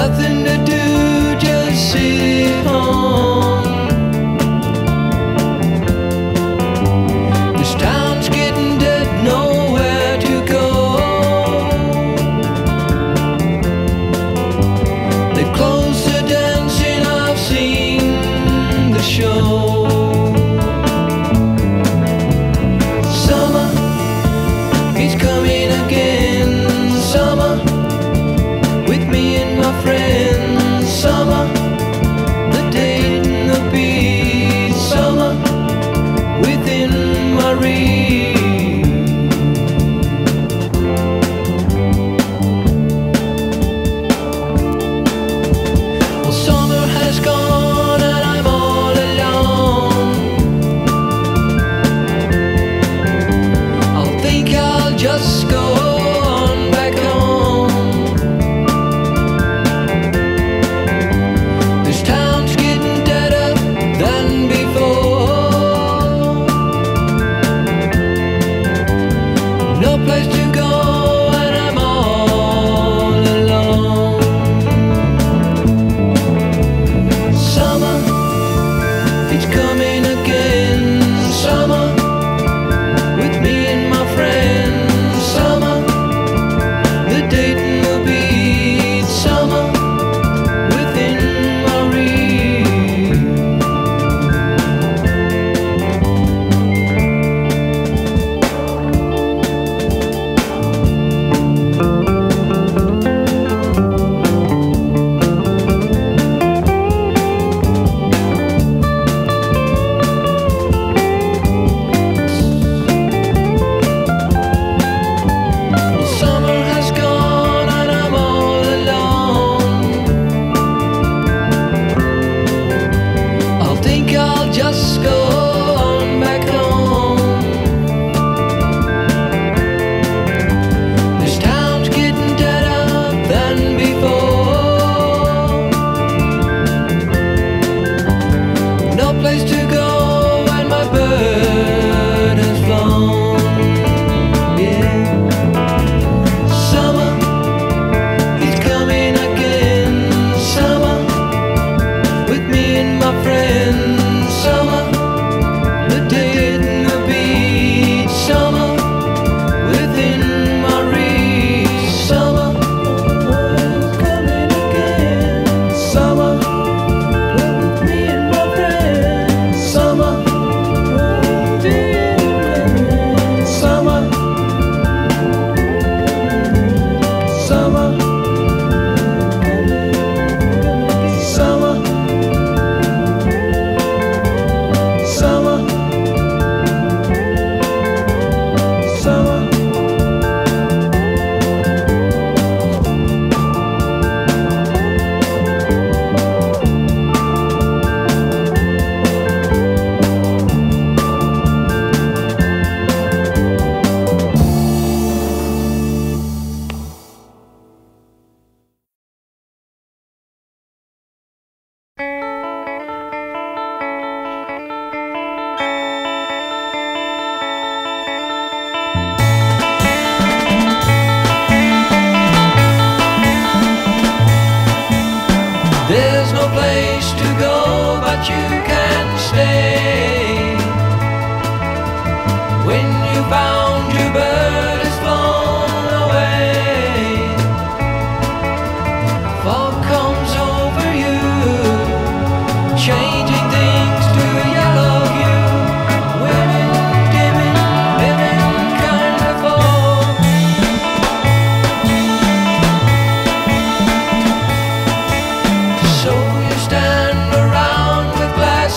nothing to do, just sit home. This town's getting dead, nowhere to go. They close the dancing, I've seen the show. Summer, it's coming again. Summer, with me and my friends. Summer, the date and the beat. Summer, within my reach. Well, summer has gone and I'm all alone. I think I'll just go on back home. This town's getting deader than before. No place to go and I'm all alone. Summer, it's coming again. Summer, with me and my friends. Summer, the date and the beat. Summer, within my reach. Well, summer has gone and I'm all alone. I think I'll just go on back home. This town's getting deader than before. No place to go and my bird has flown. Yeah. Summer, it's coming again. Summer, with me and my friends. Summer, the date and the beat. Summer, within my reach. Summer, it's coming again. Summer, with me and my friends. Summer, summer, summer, summer, summer, summer. There's no place to go, but you can stay. When you found your bird has flown away, fog comes over you, changing things to a yellow hue. Women, dimming, living kind of fall. So you stand around with glass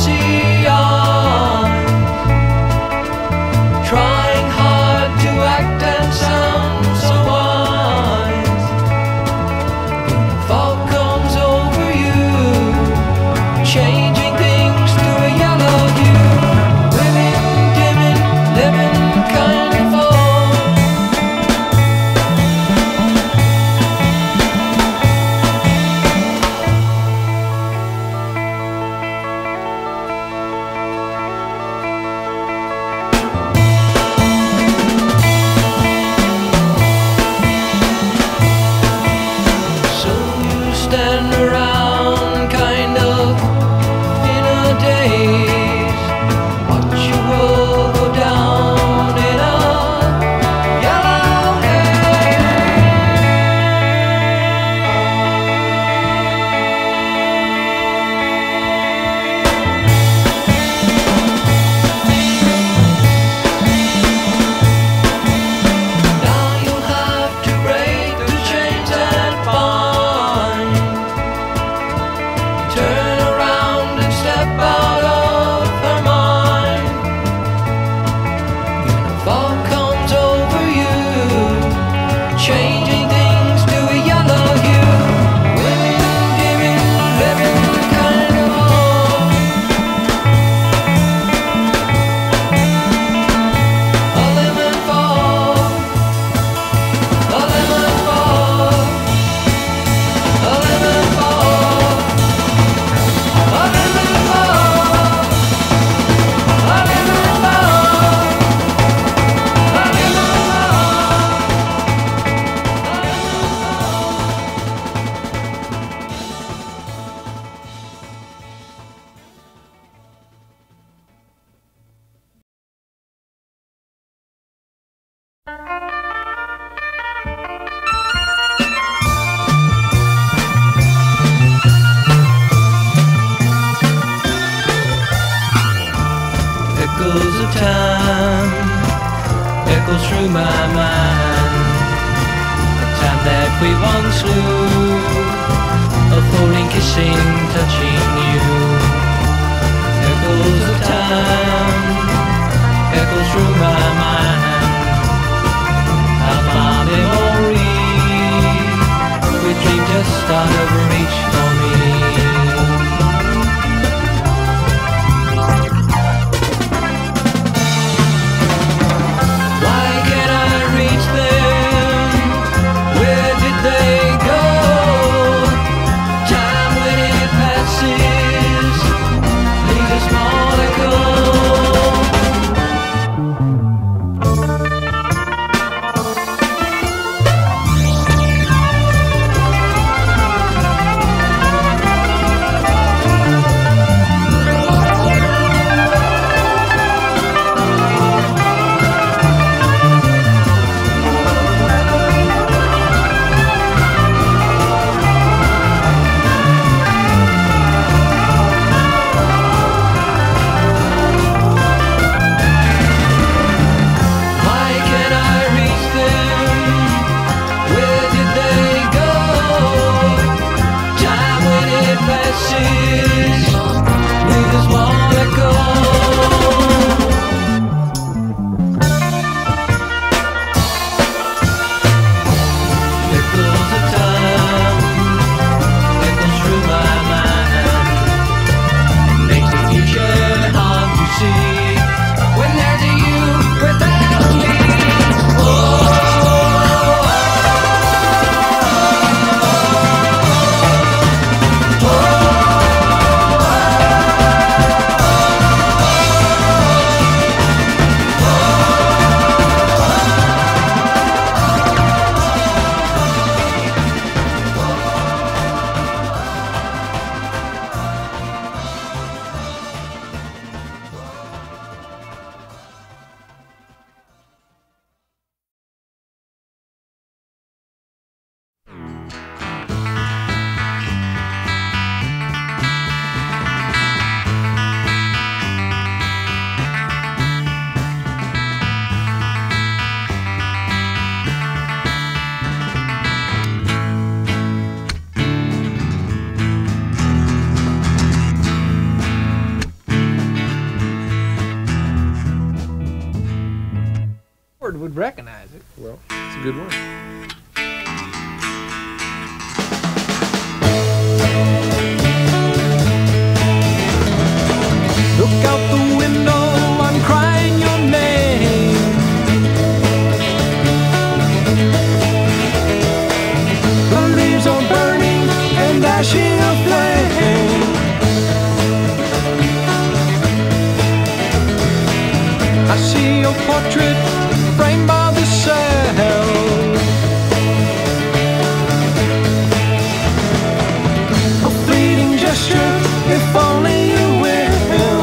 through my mind. The time that we once knew, of holding, kissing, touching you. Echoes of time, echoes through my mind. Of my memory, we dream just out of reach for me. Why can't I reach them? Where did they go? Time when it passes leaves a small echo. Would recognize it. Well, it's a good one. Look out the window, I'm crying your name. The leaves are burning and dashing a flame. I see your portrait framed by the cell. A fleeting gesture, if only you will.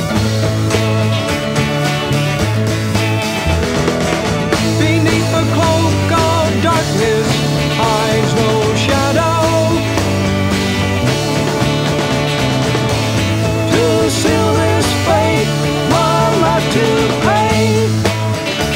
Beneath the cloak of darkness hides no shadow. To seal this fate, one life to pay.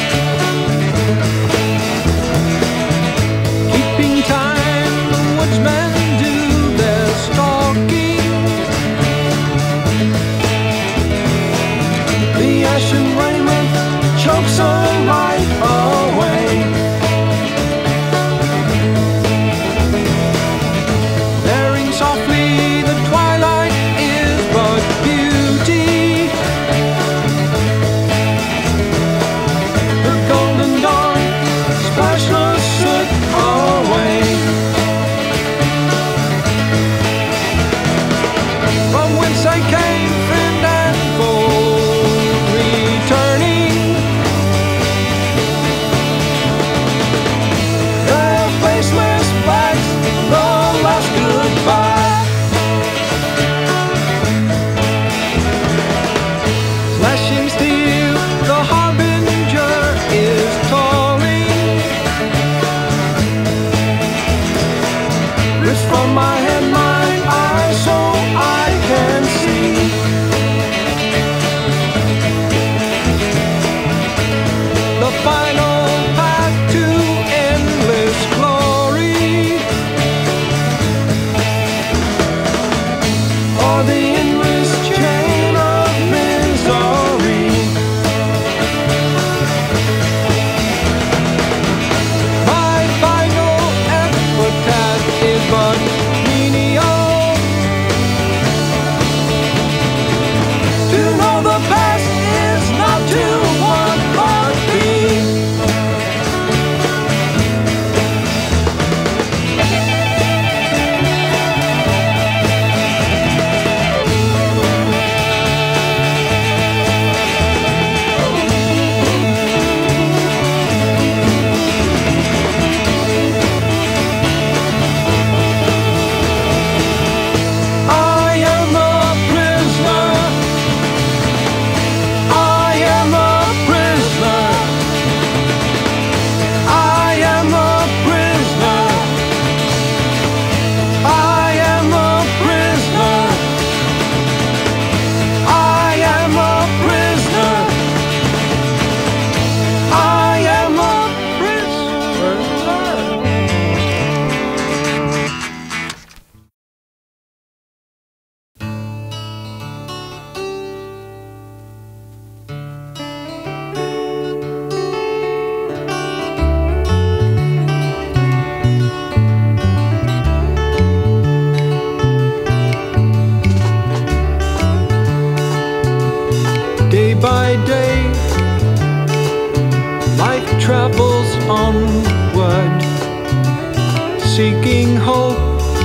travels onward, seeking hope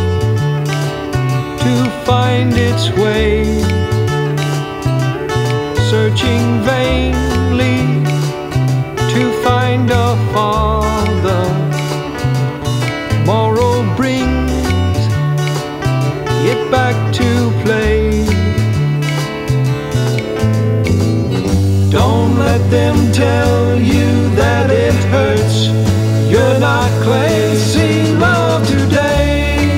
to find its way, searching vainly to find a father. Tomorrow brings it back to play. Don't let them tell you that it hurts. You're not clay. Sing love today.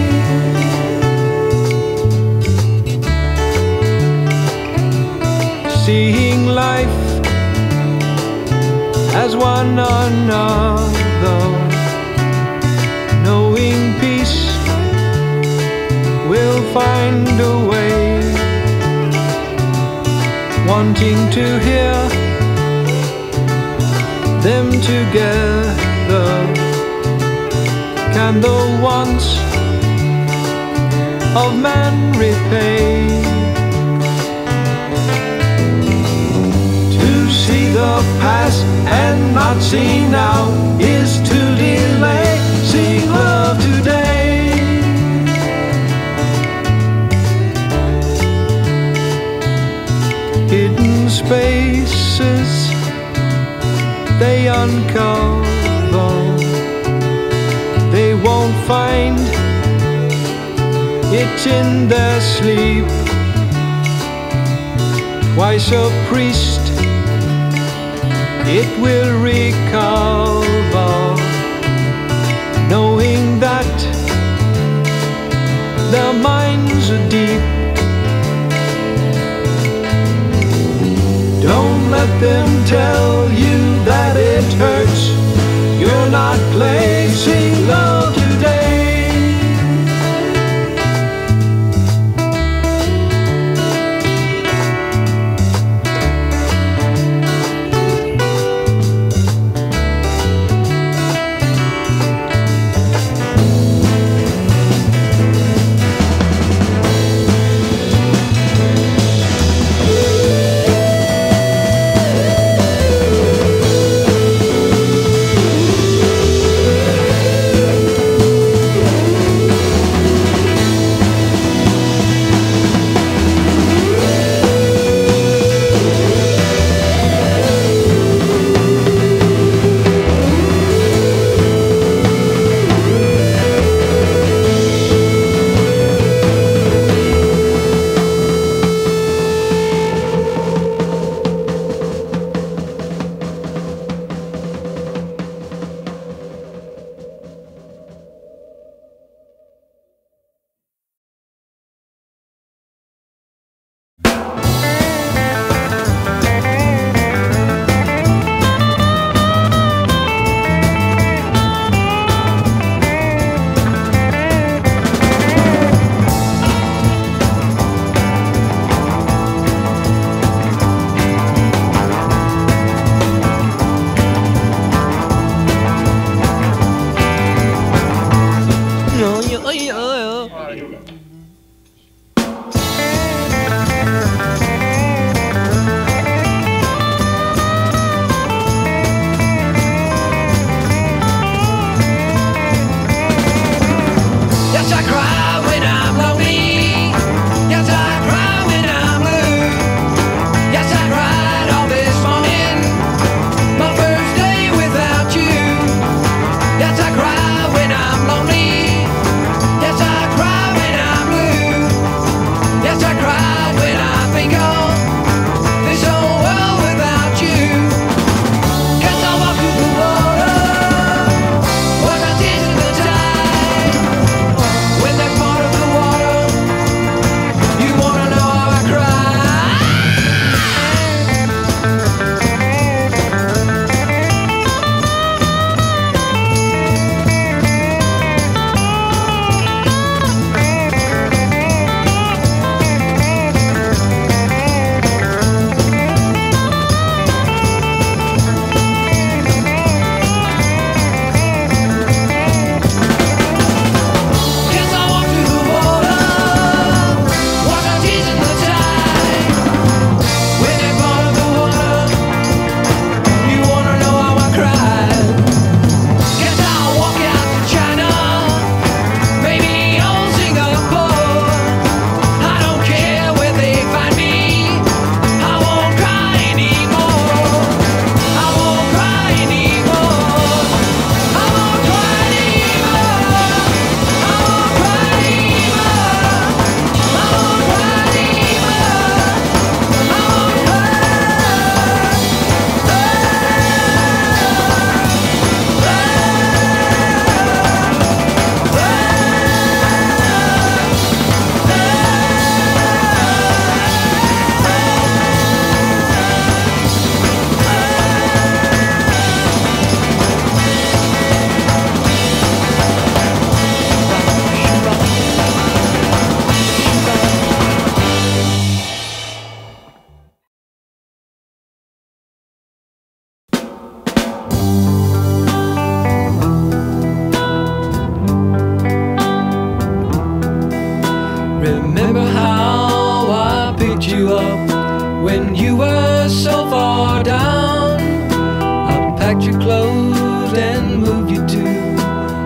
Seeing life as one another, knowing peace will find a way, wanting to hear them together. Can the wants of man repay? To see the past and not see now is to delay. Sing love today. Hidden spaces they uncover, they won't find it in their sleep. Twice a priest it will recover, knowing that their minds are deep. Don't let them tell you that it hurts. You're not placing love today.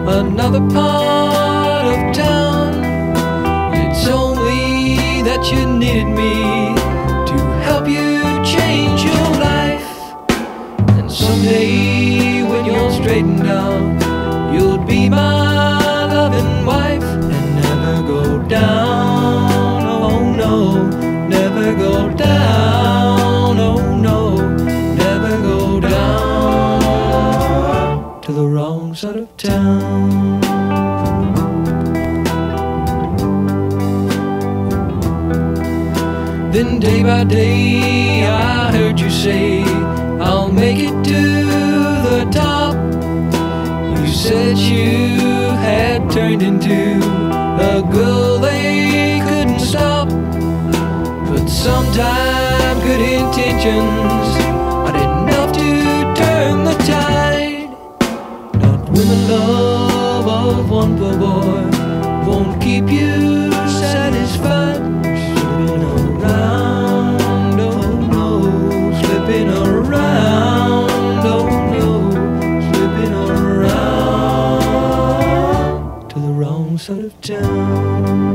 another part of town. It's only that you needed me to help you change your life. And someday when you're straightened out, you'll be my loving wife. And never go down, oh no, never go down, oh no, never go down to the wrong side of town. Then day by day I heard you say, I'll make it to the top. You said you had turned into a girl they couldn't stop. But sometimes good intentions aren't enough to turn the tide. Not when the love of one poor boy won't keep you satisfied. Slipping around, oh no, slipping around, oh no, slipping around to the wrong side of town.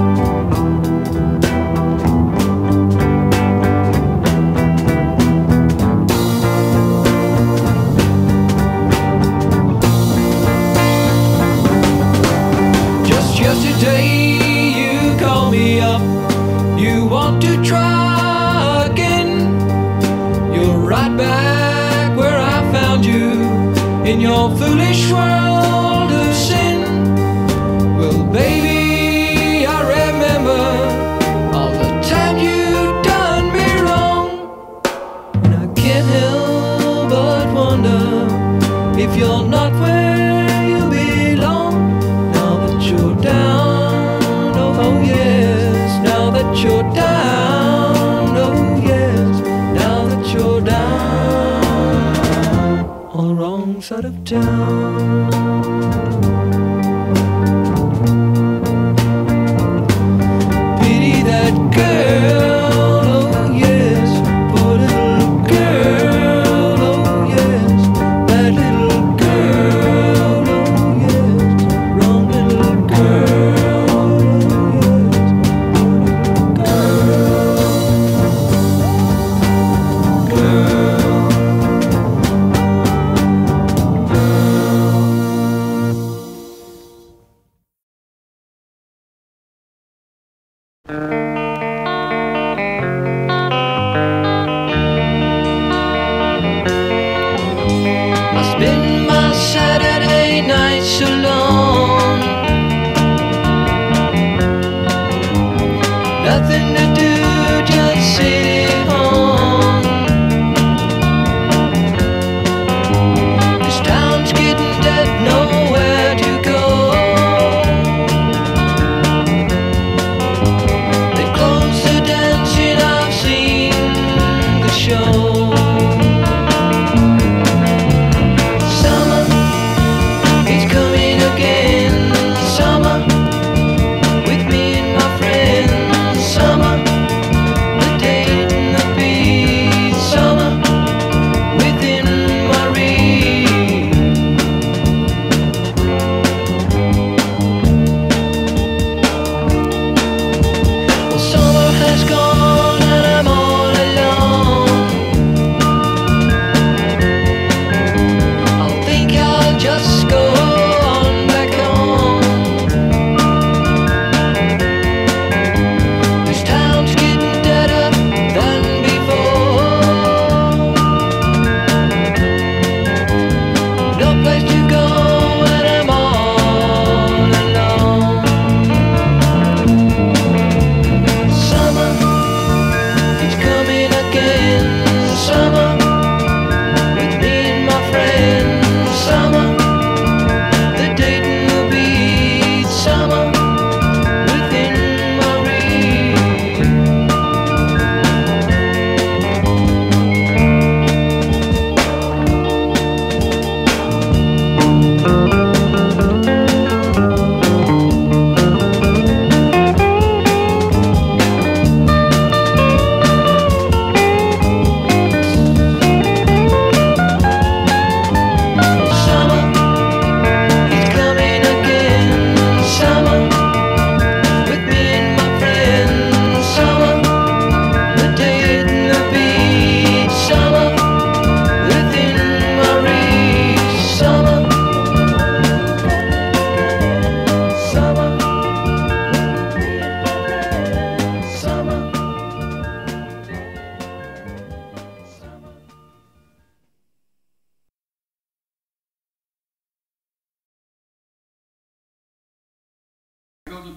Yesterday you called me up, you want to try again. You're right back where I found you, in your foolish world of sin. Well baby, I remember all the time you done me wrong. And I can't help but wonder if you're not where you belong. You're down, oh yes, now that you're down, oh yes, now that you're down on the wrong side of town.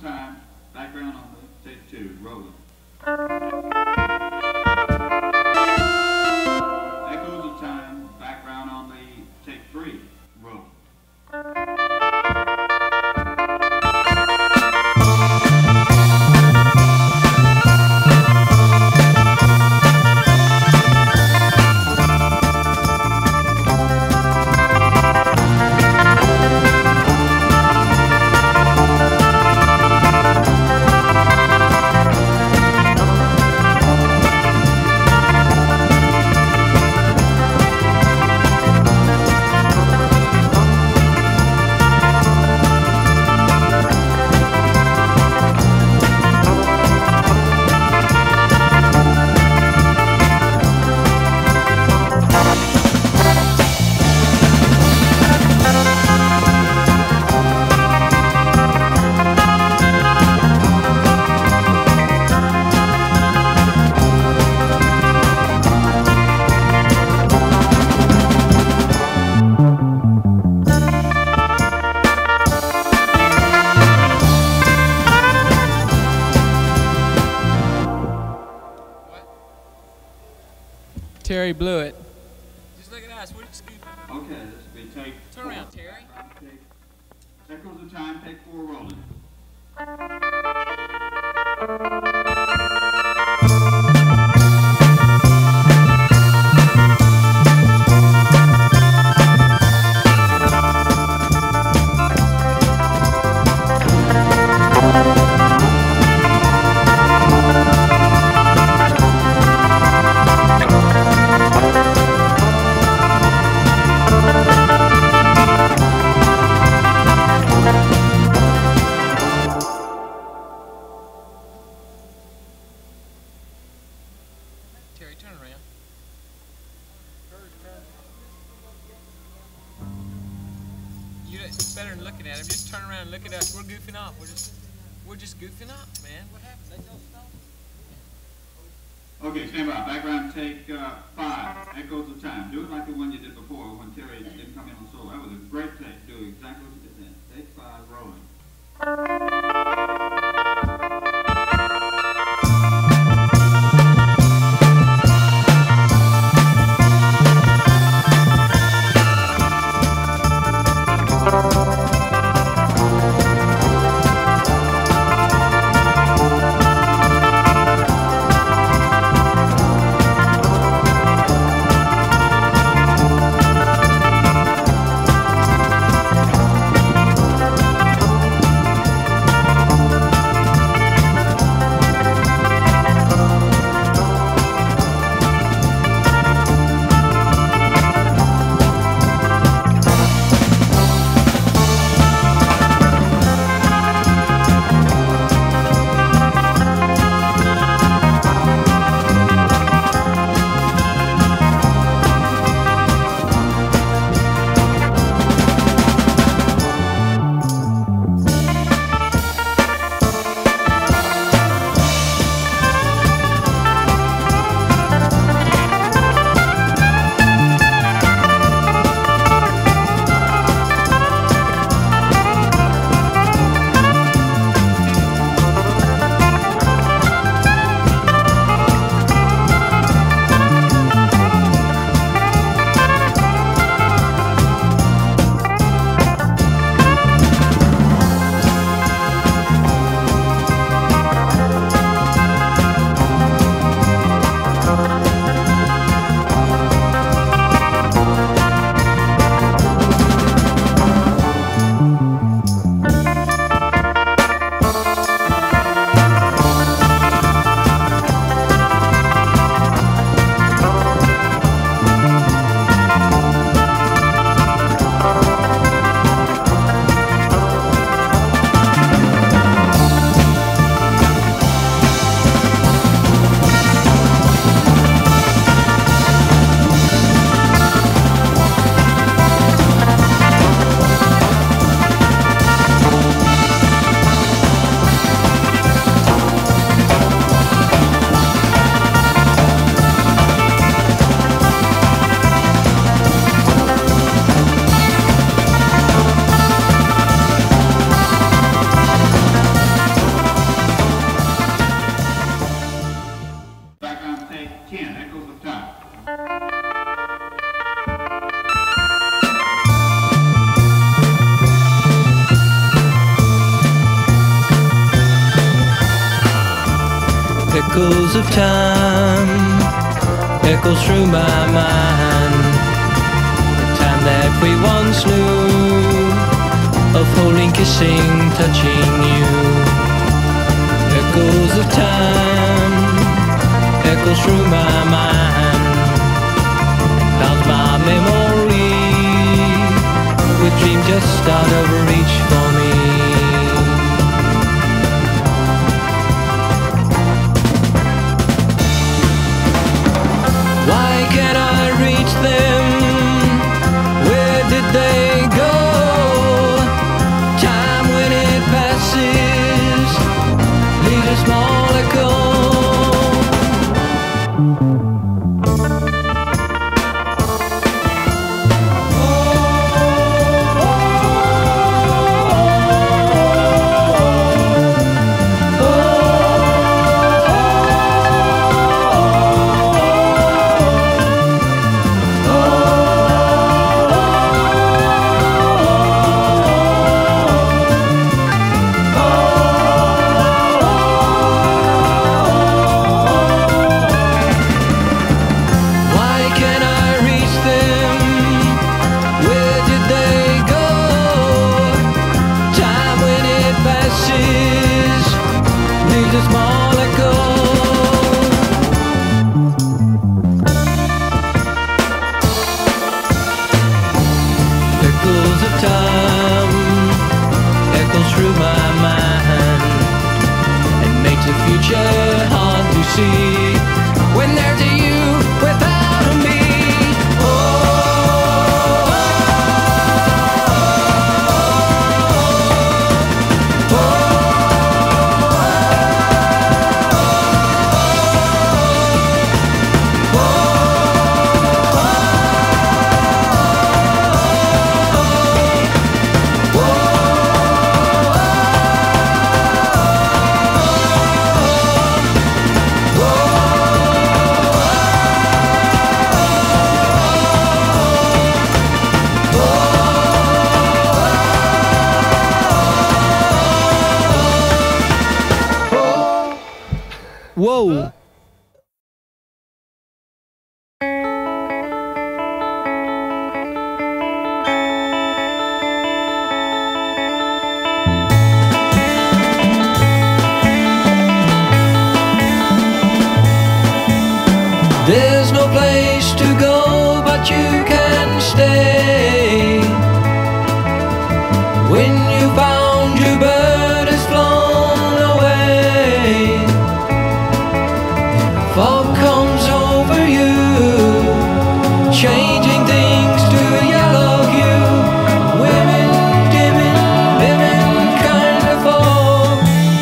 time, background on the take 2, rolling. Echoes of time, background on the take 3, rolling. Terry blew it. Just look at us. We're just goofing. Okay, this will be take Turn around, Terry. Echoes of time, take 4, rolling. Terry, turn around. It's better than looking at him. Just turn around and look at us. We're goofing off. We're just goofing off, man. What happened? They don't stop. Okay, stand by. Background take 5, Echoes of Time. Do it like the one you did before when Terry didn't come in on solo. That was a great take. Do exactly what you did then. Take 5, rolling. echoes of time echoes through my mind. The time that we once knew, of holding, kissing, touching you. Echoes of time echoes through my mind. Clouds my memory with dreams just out of reach for me. Why can't I reach them? Where did they go? Time when it passes leaves a small echo. Hard to see when there's a you without a me. Whoa! There's no place to go, but you can stay. When you found your bird has flown away, fog comes over you, changing things to a yellow hue. Women, dimming, living kind of fog.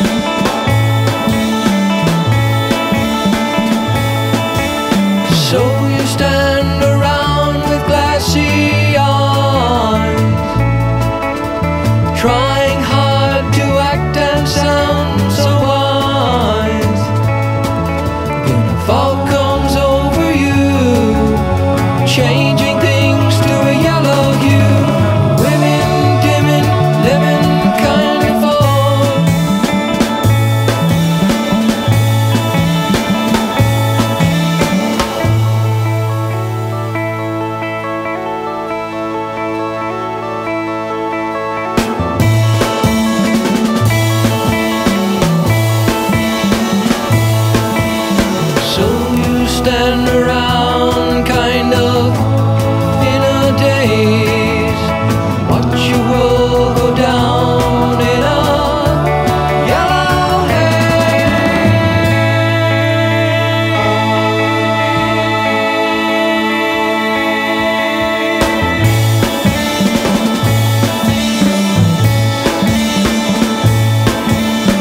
So you stand around with glassy eyes, trying hard to act and sound so wise. Then a fog comes over you, changing things to a yellow hue. Women, dimming, living kind of fog. Stand around kind of in a daze, watch your world go down in a yellow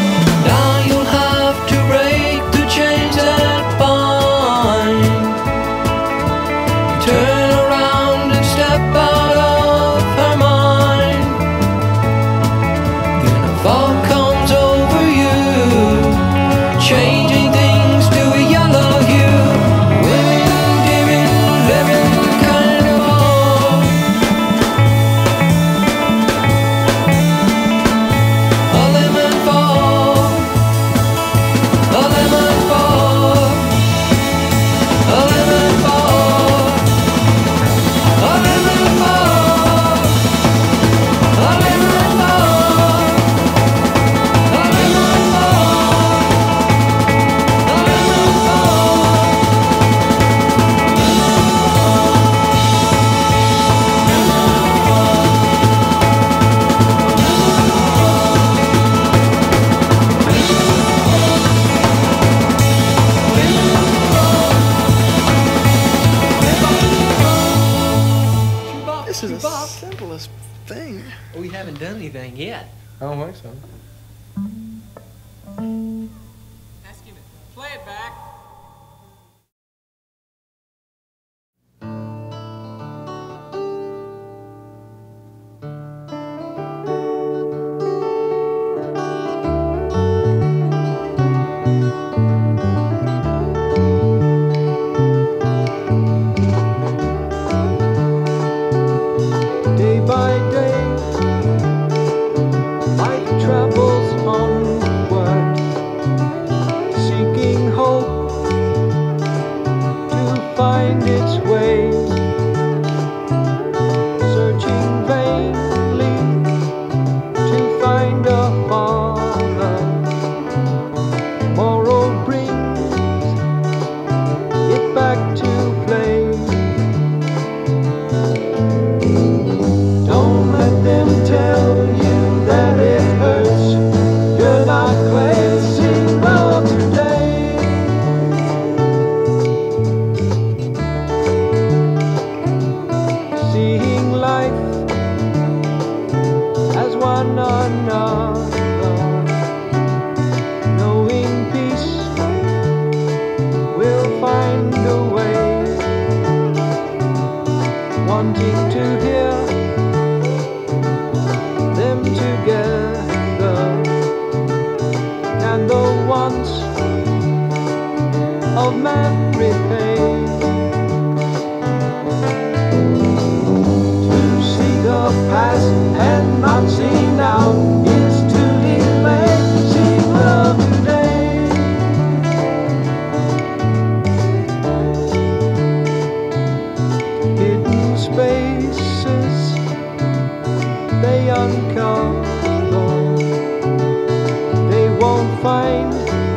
Now you'll have to break the chains that bind anything yet. I don't think so. Ask him to play it back. Day by day, life travels onward, seeking hope to find its way, searching vainly to find a father. Tomorrow brings it back to play. Don't let them tell you that it hurts. You're not cleansing love today. Seeing life as one another, knowing peace will find a way, wanting to hear them together. Can the wants of man repay? To see the past and not see now is to delay. See love today. Hidden spaces they uncover, they won't find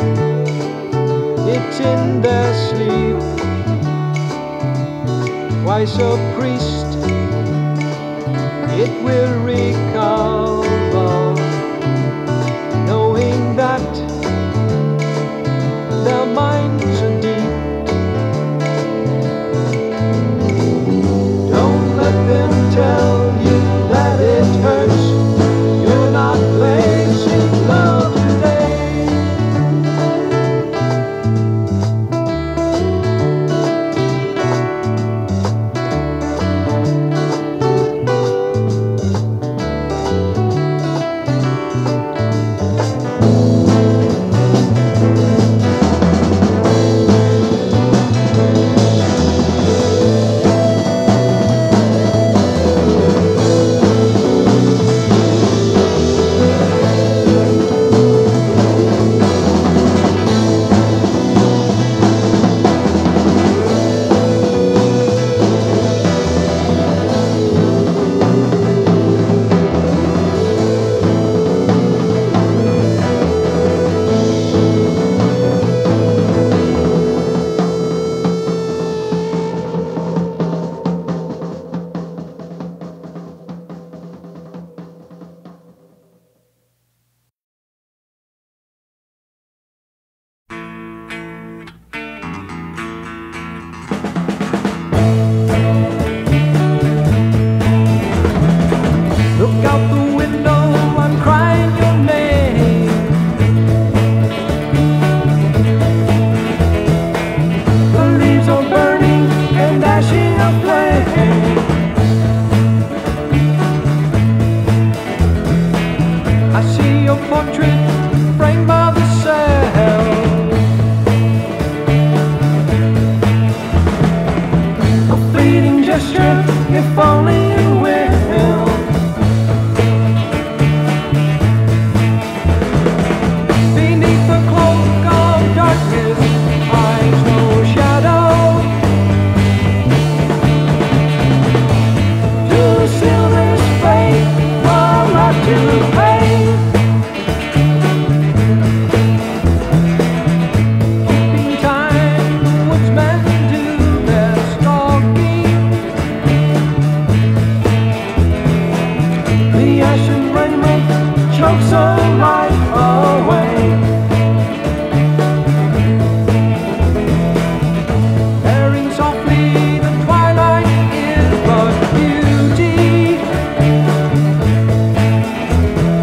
it in their sleep. Twice a priest, it will recover, knowing that their minds are deep. Don't let them tell you that it hurts. You're not placing love today. Look out the window, I'm crying your name. The leaves are burning and dashing a flame. I see your portrait framed by the cell. A fleeting gesture, if only you will. Beneath the cloak of darkness hides no shadow. To seal this fate, I'll have to pay. Keeping time, woodsmen do their stalking. The ashen raiment chokes a life away. Bearing softly, the twilight is but beauty.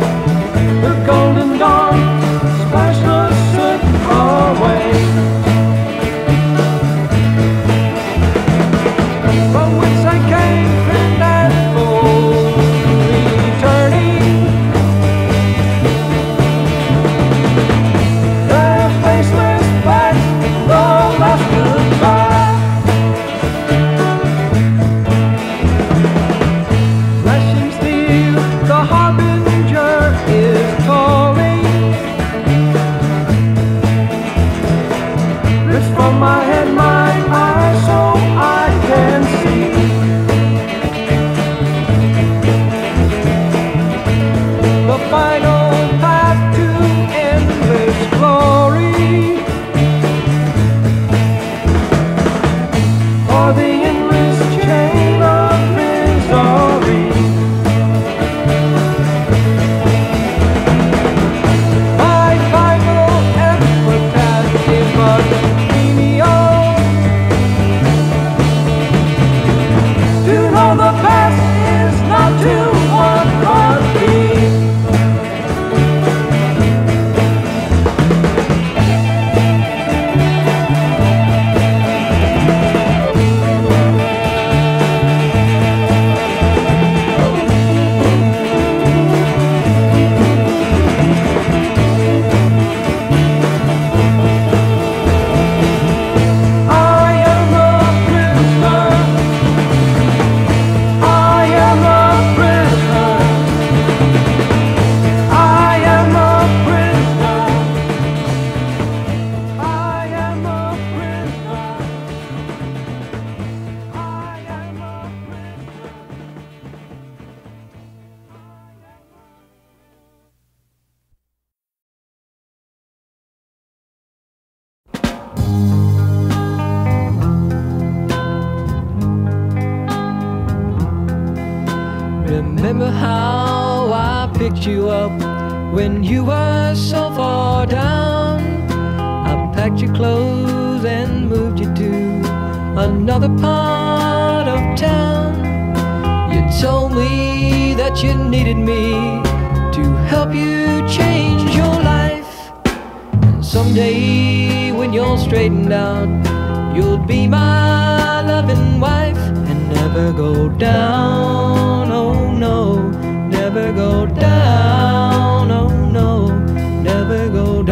picked you up when you were so far down. I packed your clothes and moved you to another part of town. You told me that you needed me to help you change your life. And someday when you're straightened out, you'll be my loving wife. And never go down, oh no, never go down, oh no, never go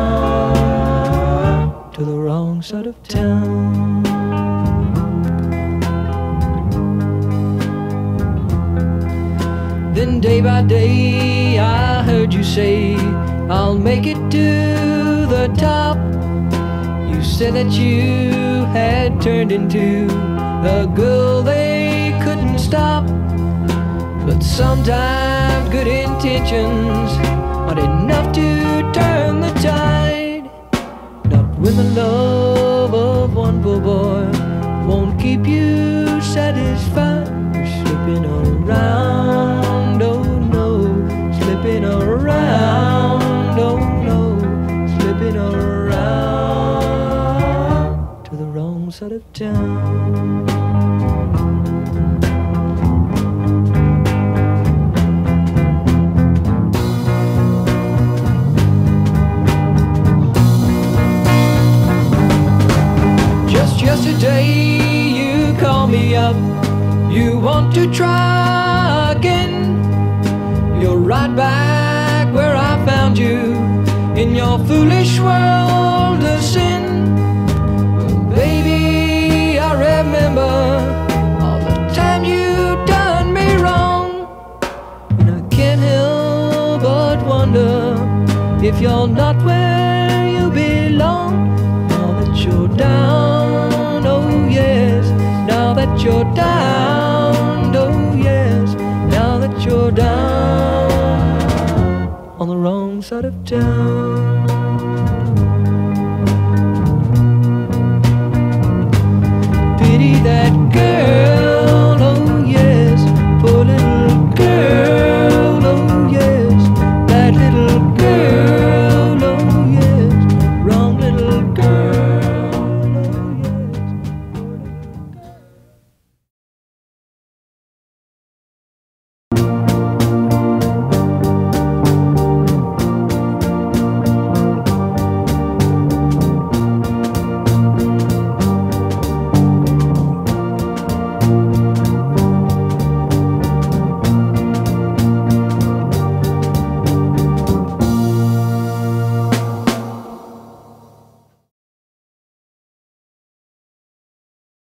down to the wrong side of town. Then day by day I heard you say, I'll make it to the top. You said that you had turned into a girl they couldn't stop. But sometimes good intentions aren't enough to turn the tide. Not when the love of one poor boy won't keep you satisfied. You're slipping around, oh no, slipping around, oh no, slipping around to the wrong side of town. Yesterday you called me up, you want to try again. You're right back where I found you, in your foolish world of sin. Baby, I remember all the time you done me wrong, and I can't help but wonder if you're not where you belong. Now that you're down, oh yes, now that you're down, oh yes, now that you're down on the wrong side of town.